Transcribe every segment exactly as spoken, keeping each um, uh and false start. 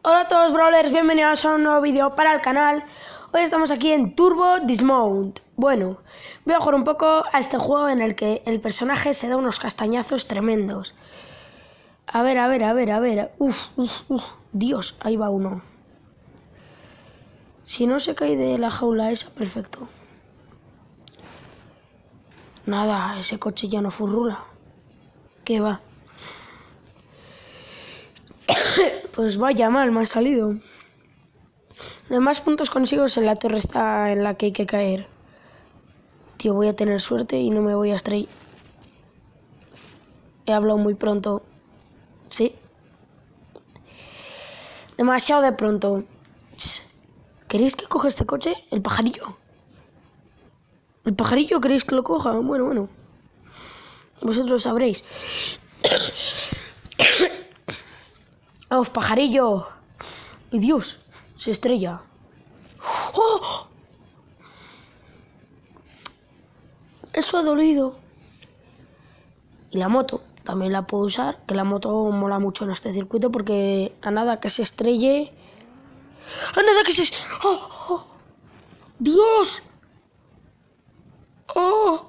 Hola a todos, brawlers, bienvenidos a un nuevo vídeo para el canal. Hoy estamos aquí en Turbo Dismount. Bueno, voy a jugar un poco a este juego en el que el personaje se da unos castañazos tremendos. A ver, a ver, a ver, a ver. Uf, uf, uf. Dios, ahí va uno. Si no se cae de la jaula esa, perfecto. Nada, ese coche ya no furrula. ¿Qué va? Pues vaya mal, me ha salido. Los más puntos consigo en la torre está en la que hay que caer. Tío, voy a tener suerte y no me voy a estrellar. He hablado muy pronto. Sí. Demasiado de pronto. ¿Queréis que coja este coche? ¿El pajarillo? ¿El pajarillo queréis que lo coja? Bueno, bueno. Vosotros sabréis. ¡Oh, pajarillo! ¡Y Dios! Se estrella. ¡Oh! Eso ha dolido. Y la moto. También la puedo usar. Que la moto mola mucho en este circuito porque a nada que se estrelle... ¡A nada que se... ¡Oh! ¡Oh! ¡Dios! ¡Oh!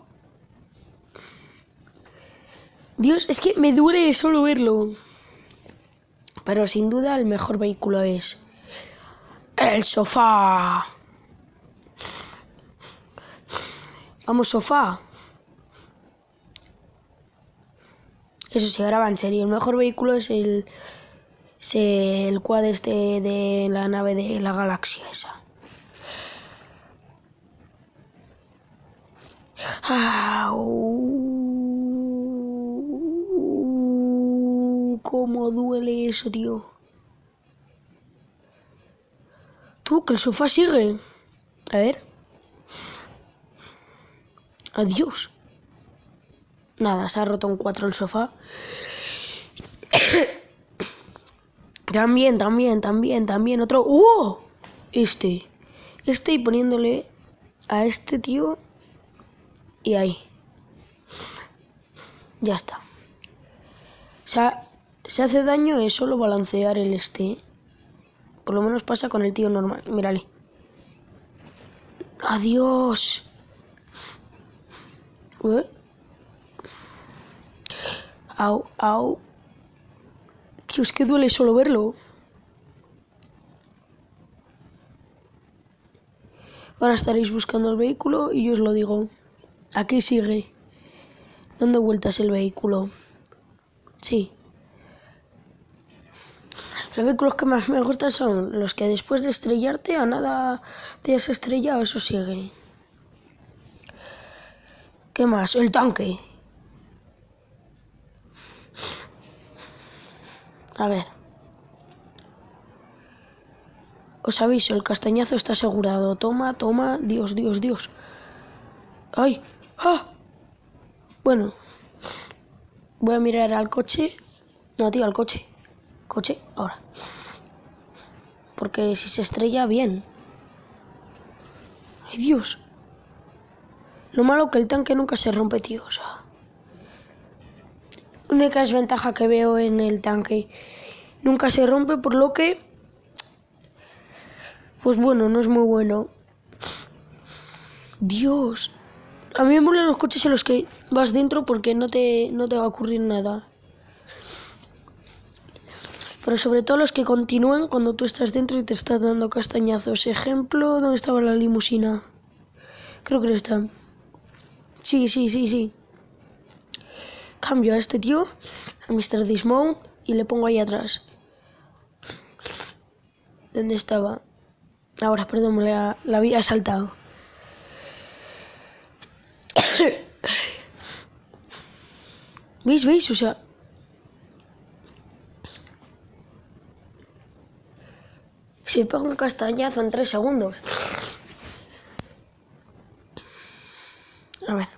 Dios, es que me duele solo verlo. Pero sin duda el mejor vehículo es... ¡el sofá! Vamos, sofá. Eso sí, ahora va en serio. El mejor vehículo es el... Es el quad este de la nave de la galaxia esa. ¡Au! ¡Cómo duele eso, tío! Tú, que el sofá sigue. A ver. Adiós. Nada, se ha roto un cuatro el sofá. También, también, también, también. Otro. ¡Oh! Este. Este y poniéndole a este tío. Y ahí. Ya está. O sea, se hace daño es solo balancear el este. Por lo menos pasa con el tío normal. Mírale. Adiós. ¿Eh? Au, au. Tío, es que duele solo verlo. Ahora estaréis buscando el vehículo y yo os lo digo. Aquí sigue. Dando vueltas el vehículo. Sí. Los vehículos que más me gustan son los que después de estrellarte a nada te has estrellado, eso sigue. ¿Qué más? El tanque. A ver. Os aviso, el castañazo está asegurado. Toma, toma. Dios, Dios, Dios. ¡Ay! ¡Ah! Bueno. Voy a mirar al coche. No, tío, al coche. Coche, ahora. Porque si se estrella, bien. ¡Ay, Dios! Lo malo que el tanque nunca se rompe, tío. O sea... La única desventaja que veo en el tanque. Nunca se rompe, por lo que... Pues bueno, no es muy bueno. Dios. A mí me molan los coches en los que vas dentro porque no te, no te va a ocurrir nada. Pero sobre todo los que continúan cuando tú estás dentro y te estás dando castañazos. Ejemplo, ¿dónde estaba la limusina? Creo que está. Sí, sí, sí, sí. Cambio a este tío, a mister Dismount, y le pongo ahí atrás. ¿Dónde estaba? Ahora, perdón, me la, la había saltado. ¿Veis? ¿Veis? O sea... Se pega un castañazo en tres segundos. A ver.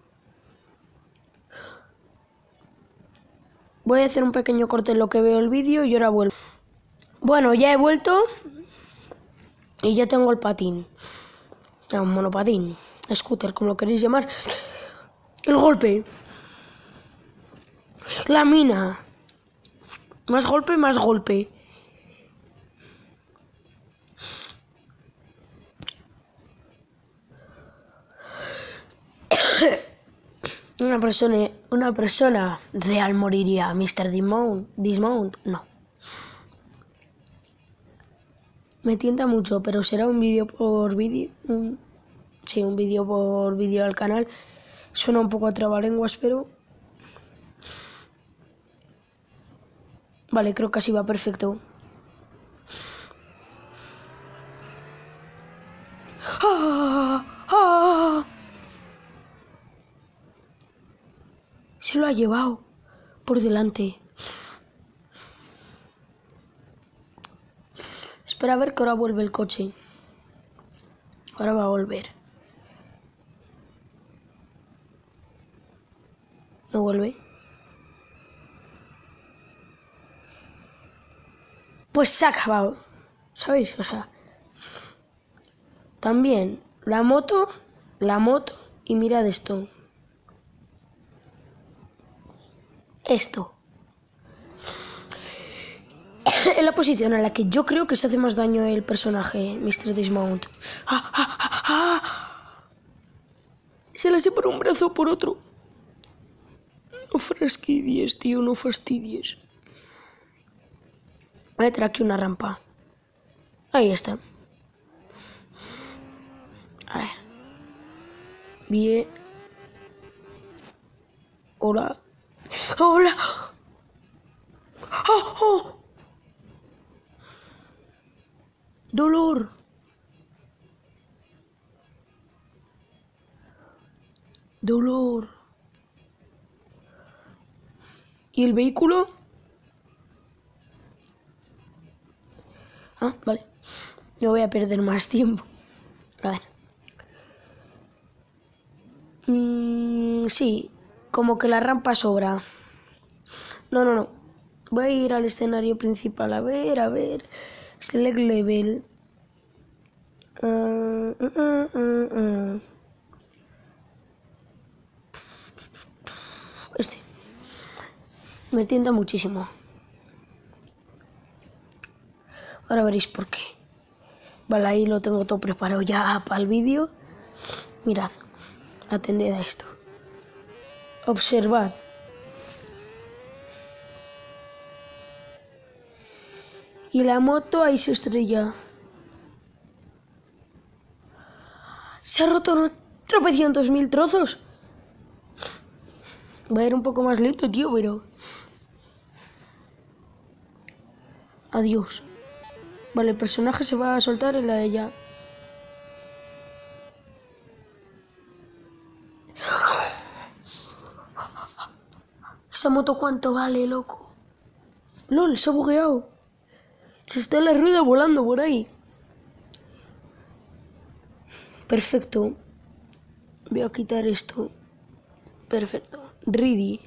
Voy a hacer un pequeño corte en lo que veo el vídeo y ahora vuelvo. Bueno, ya he vuelto. Y ya tengo el patín. No, un monopatín. Scooter, como lo queréis llamar. El golpe. La mina. Más golpe, más golpe. Una persona, una persona real moriría. mister Dismount, Dismount, no. Me tienta mucho, pero será un vídeo por vídeo. Un, sí, un vídeo por vídeo al canal. Suena un poco a trabalenguas, pero... Vale, creo que así va perfecto. ¡Ah! ¡Ah! Se lo ha llevado por delante. Espera a ver que ahora vuelve el coche. Ahora va a volver. No vuelve. Pues se ha acabado. ¿Sabéis? O sea... También la moto, la moto y mirad esto. Esto. En la posición en la que yo creo que se hace más daño el personaje, mister Dismount. ¡Ah, ah, ah, ah! Se le separa un brazo por otro. No fastidies, tío, no fastidies. Voy a traer aquí una rampa. Ahí está. A ver. Bien. Hola. Hola. ¡Oh, oh! Dolor. Dolor. ¿Y el vehículo? Ah, vale. No voy a perder más tiempo. A ver. Mm, sí, como que la rampa sobra. No, no, no. Voy a ir al escenario principal. A ver, a ver. Select level. Uh, uh, uh, uh, uh. Este. Me tienta muchísimo. Ahora veréis por qué. Vale, ahí lo tengo todo preparado ya para el vídeo. Mirad. Atended a esto. Observad. Y la moto ahí se estrella. Se ha roto en tropecientos mil trozos. Voy a ir un poco más lento, tío, pero... Adiós. Vale, el personaje se va a soltar en la de ella. ¿Esa moto cuánto vale, loco? LOL, se ha bugueado. Se está en la rueda volando por ahí. Perfecto. Voy a quitar esto. Perfecto. Ready.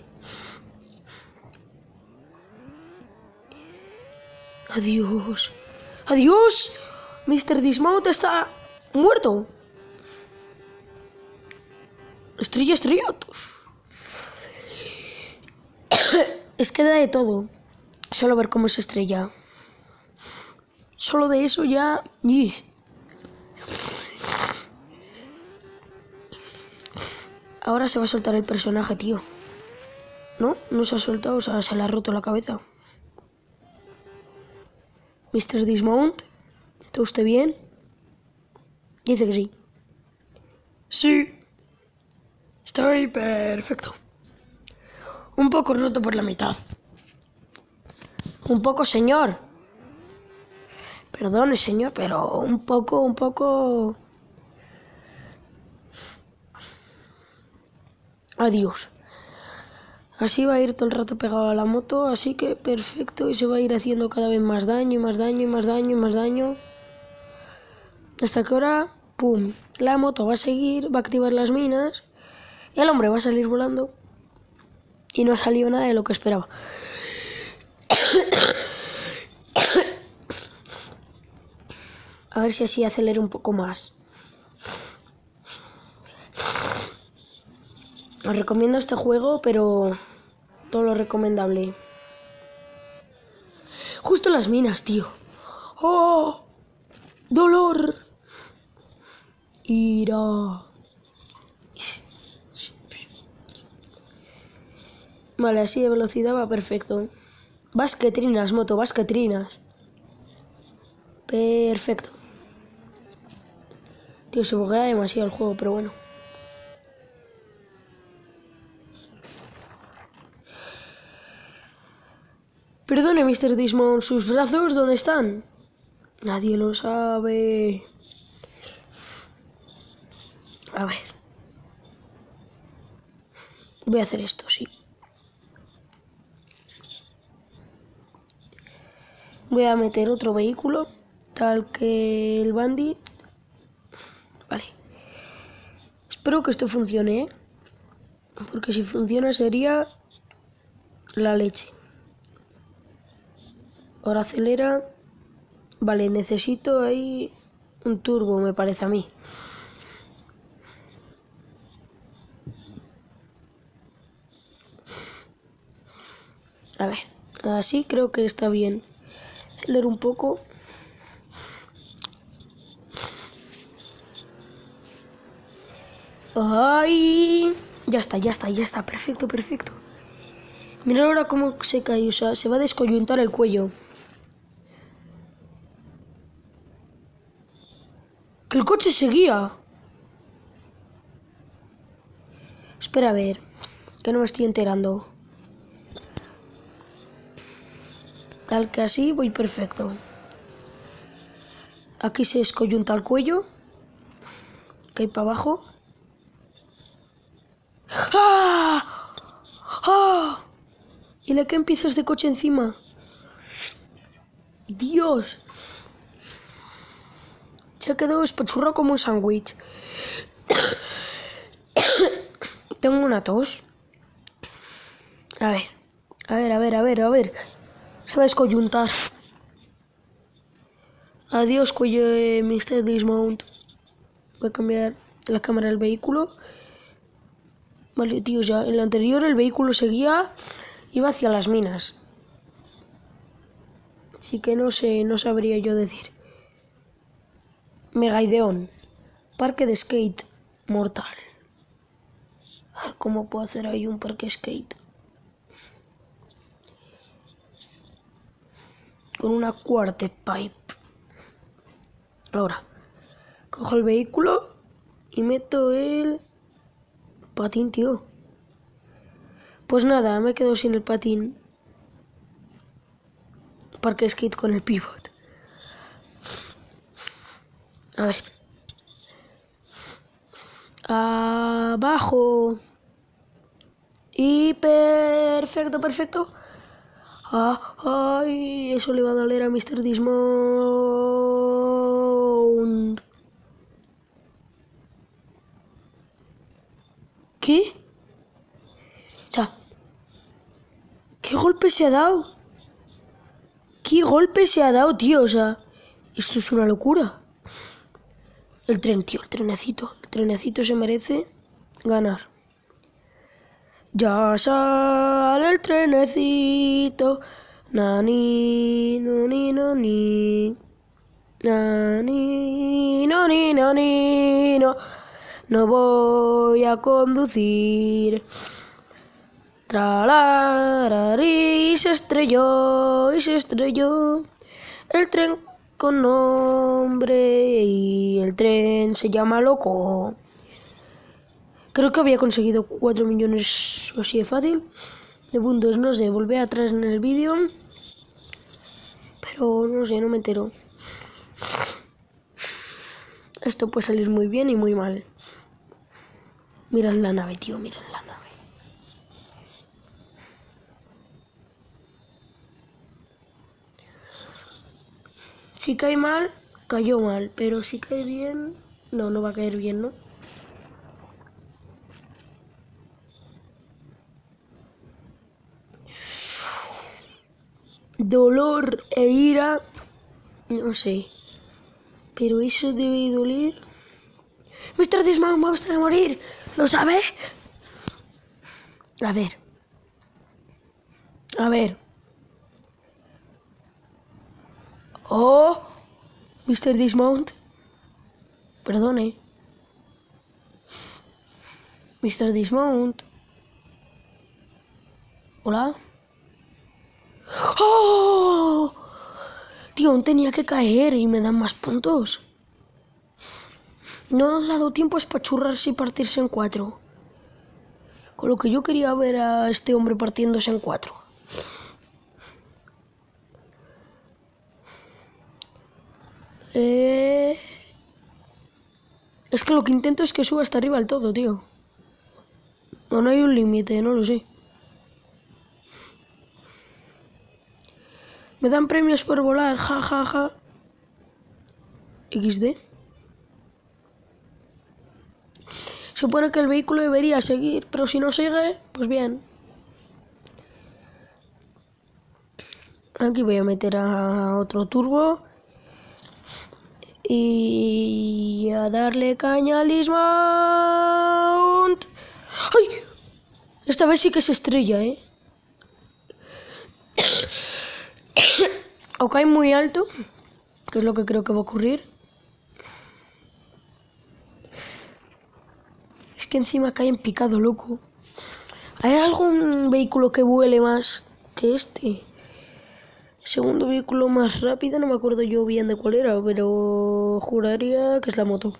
Adiós. Adiós. mister Dismount está muerto. Estrella, estrella. Es que da de todo. Solo ver cómo se estrella. Solo de eso ya... Yes. Ahora se va a soltar el personaje, tío. ¿No? No se ha soltado, o sea, se le ha roto la cabeza. mister Dismount, ¿está usted bien? Dice que sí. Sí. Estoy perfecto. Un poco roto por la mitad. Un poco, señor. Perdone, señor, pero un poco, un poco... Adiós. Así va a ir todo el rato pegado a la moto, así que perfecto. Y se va a ir haciendo cada vez más daño, y más daño, y más daño, y más daño. Hasta que ahora, pum, la moto va a seguir, va a activar las minas. Y el hombre va a salir volando. Y no ha salido nada de lo que esperaba. A ver si así acelero un poco más. Os recomiendo este juego, pero todo lo recomendable. Justo las minas, tío. ¡Oh! ¡Dolor! Ira. Vale, así de velocidad va perfecto. Vas que trinas, moto, vas que trinas. Perfecto. Tío, se buguea demasiado el juego, pero bueno. Perdone, mister Dismount, ¿sus brazos dónde están? Nadie lo sabe. A ver. Voy a hacer esto, sí. Voy a meter otro vehículo, tal que el Bandit. Vale. Espero que esto funcione, ¿eh? Porque si funciona sería la leche. Ahora acelera. Vale, necesito ahí un turbo, me parece a mí. A ver, así creo que está bien. Acelero un poco. ¡Ay! Ya está, ya está, ya está. Perfecto, perfecto. Mira ahora cómo se cae, o sea, se va a descoyuntar el cuello. ¡Que el coche seguía! Espera a ver, que no me estoy enterando. Tal que así voy perfecto. Aquí se descoyunta el cuello. Que hay para abajo. ¡Ah! ¡Ah! Y le caen piezas de coche encima. ¡Dios! Se ha quedado espachurrado como un sándwich. Tengo una tos. A ver, a ver, a ver, a ver, a ver. Se va a descoyuntar. Adiós, cuello de mister Dismount. Voy a cambiar la cámara del vehículo. Vale, tío, ya en el anterior el vehículo seguía, iba hacia las minas. Así que no sé, no sabría yo decir. Megaideon. Parque de skate mortal. A ver cómo puedo hacer ahí un parque skate. Con una quarter pipe. Ahora, cojo el vehículo y meto el patín, tío. Pues nada, me quedo sin el patín. Parque skate con el pivot. A ver. Abajo. Y perfecto, perfecto. Ah, ay, eso le va a doler a mister Dismount. ¿Qué? O sea, ¿qué golpe se ha dado? ¿Qué golpe se ha dado, tío? O sea, esto es una locura. El tren, tío, el trenecito. El trenecito se merece ganar. Ya sale el trenecito. Nani, no, ni, no, ni. Nani, no, ni, no, ni, no. No voy a conducir. Tralarari, y se estrelló, y se estrelló. El tren con nombre y el tren se llama Loco. Creo que había conseguido cuatro millones o así de fácil de puntos, no sé, volví atrás en el vídeo, pero no sé, no me entero. Esto puede salir muy bien y muy mal. Mirad la nave, tío, mirad la nave. Si cae mal, cayó mal, pero si cae bien, no, no va a caer bien, ¿no? Dolor e ira, no sé, pero eso debe doler. mister Dismount va a usted a morir, ¿lo sabe? A ver, a ver. Oh, mister Dismount, perdone. mister Dismount. Hola. ¡Oh! Tío, aún tenía que caer y me dan más puntos. No nos ha dado tiempo a espachurrarse y partirse en cuatro. Con lo que yo quería ver a este hombre partiéndose en cuatro. Eh... Es que lo que intento es que suba hasta arriba del todo, tío. O no hay un límite, no lo sé. Me dan premios por volar, ja, ja, ja. equis de. Supone que el vehículo debería seguir, pero si no sigue, pues bien. Aquí voy a meter a otro turbo. Y a darle caña al dismount. ¡Ay! Esta vez sí que se estrella, ¿eh? O cae muy alto, que es lo que creo que va a ocurrir. Es que encima cae en picado, loco. ¿Hay algún vehículo que vuele más que este? Segundo vehículo más rápido, no me acuerdo yo bien de cuál era, pero juraría que es la moto.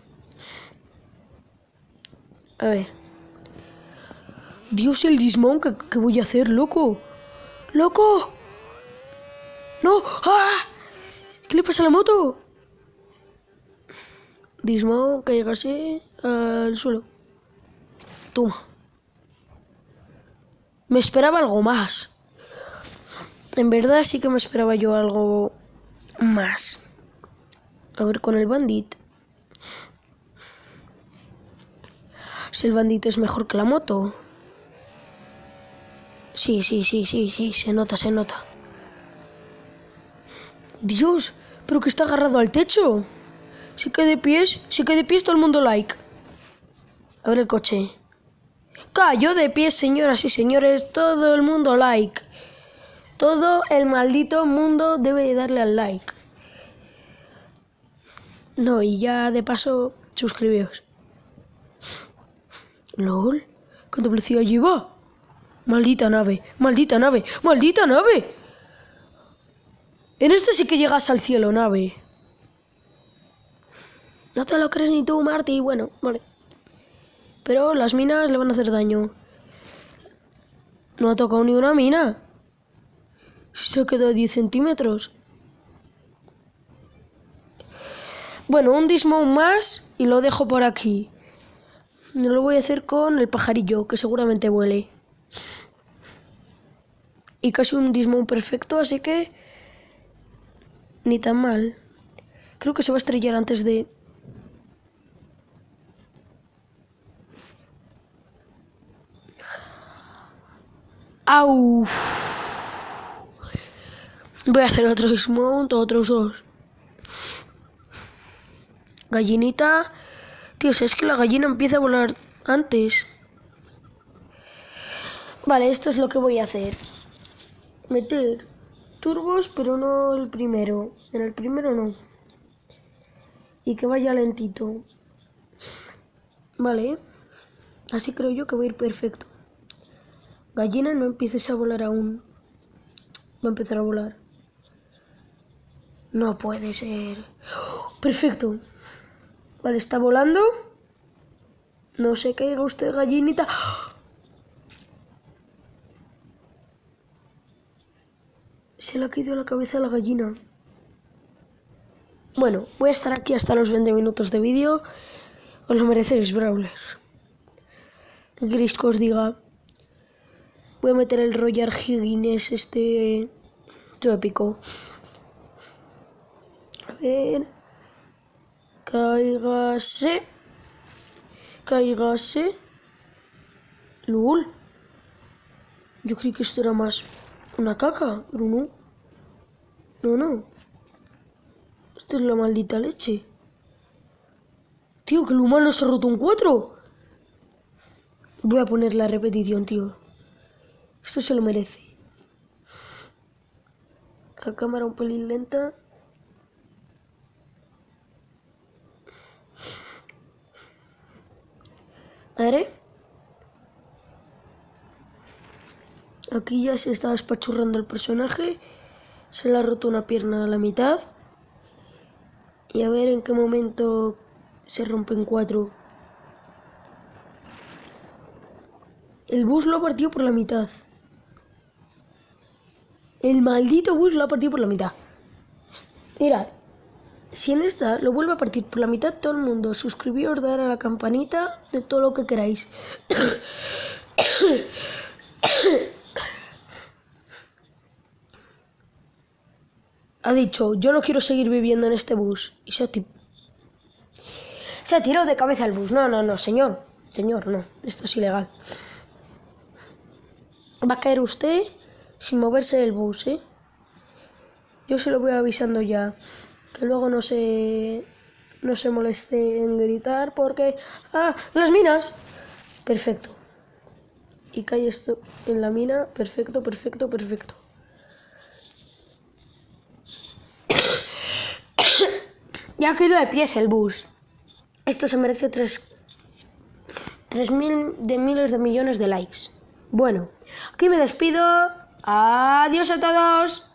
A ver. Dios, el dismount, ¿qué, qué voy a hacer, loco? ¡Loco! ¡No! ¡Ah! ¿Qué le pasa a la moto? Dismount, que llegase al suelo. Toma. Me esperaba algo más. En verdad sí que me esperaba yo algo más. A ver, con el Bandit. Si el Bandit es mejor que la moto. Sí, sí, sí, sí, sí, se nota, se nota. Dios, pero que está agarrado al techo. Si cae de pies, si cae de pies todo el mundo like. A ver el coche. Cayó de pies, señoras y señores, todo el mundo like. Todo el maldito mundo debe darle al like. No, y ya de paso, suscribíos. LOL, ¿cuánta velocidad lleva? Maldita nave, maldita nave, maldita nave. En este sí que llegas al cielo, nave. No te lo crees ni tú, Marty. Bueno, vale. Pero las minas le van a hacer daño. No ha tocado ni una mina. Se ha quedado a diez centímetros. Bueno, un dismount más y lo dejo por aquí. Lo voy a hacer con el pajarillo, que seguramente vuele. Y casi un dismount perfecto, así que... ni tan mal. Creo que se va a estrellar antes de... ¡Au! Voy a hacer otro dismount, otros dos. Gallinita... Tío, si es que la gallina empieza a volar antes. Vale, esto es lo que voy a hacer. Meter turbos, pero no el primero. En el primero no. Y que vaya lentito. Vale. Así creo yo que va a ir perfecto. Gallina, no empieces a volar aún. Va a empezar a volar. No puede ser. ¡Oh! Perfecto. Vale, está volando. No se caiga usted, gallinita. ¡Oh! Se le ha caído la cabeza a la gallina. Bueno, voy a estar aquí hasta los veinte minutos de vídeo. Os lo merecéis, Brawler. ¿Qué queréis que os diga? Voy a meter el Roger Higgins este... Todo épico. A ver... Cáigase. Cáigase. Lul. Yo creí que esto era más una caca, pero no. No, no. Esto es la maldita leche. Tío, que el humano se ha roto un cuatro. Voy a poner la repetición, tío. Esto se lo merece. La cámara un pelín lenta. A ver. Ok. Aquí ya se está espachurrando el personaje. Se le ha roto una pierna a la mitad. Y a ver en qué momento se rompe en cuatro. El bus lo ha partido por la mitad. El maldito bus lo ha partido por la mitad. Mirad, si en esta lo vuelve a partir por la mitad, todo el mundo suscribíos, dar a la campanita de todo lo que queráis. Ha dicho, yo no quiero seguir viviendo en este bus. Y se ha, se ha tirado de cabeza al bus. No, no, no, señor. Señor, no. Esto es ilegal. Va a caer usted sin moverse del bus, ¿eh? Yo se lo voy avisando ya. Que luego no se, no se moleste en gritar porque... ¡Ah! ¡Las minas! Perfecto. Y cae esto en la mina. Perfecto, perfecto, perfecto. Ya ha caído de pies el bus. Esto se merece tres... tres mil de miles de millones de likes. Bueno, aquí me despido. Adiós a todos.